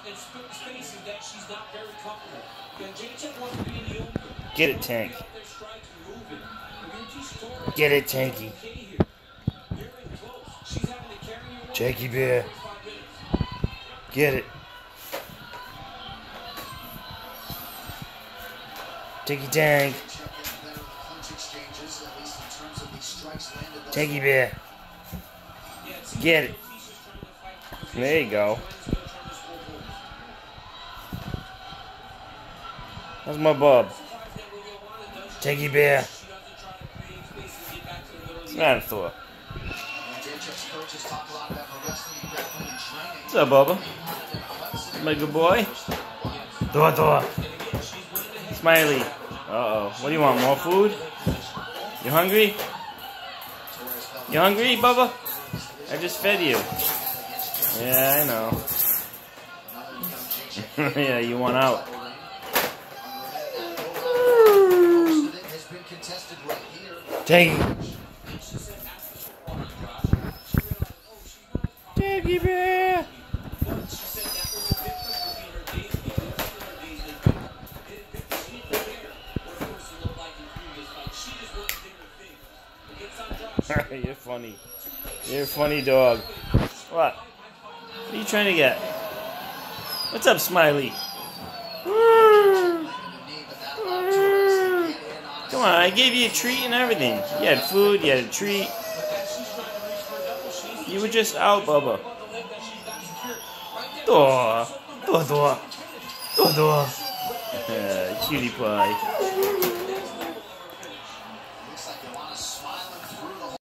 Get it, Tank. Get it, Tanky. Janky Bear. Get it. Tanky Tank. Tanky Bear. Get it. There you go. That's my bub. Tanky Bear. It's not a Thor. What's up, Bubba? My good boy. Thor. Smiley. Uh-oh. What do you want? More food? You hungry? You hungry, Bubba? I just fed you. Yeah, I know. Yeah, you want out. Tanky. Tanky Bear. You're funny. You're a funny dog. What? What are you trying to get? What's up, Smiley? Come on, I gave you a treat and everything. You had food, you had a treat. You were just out, Bubba. Thor. Cutie pie.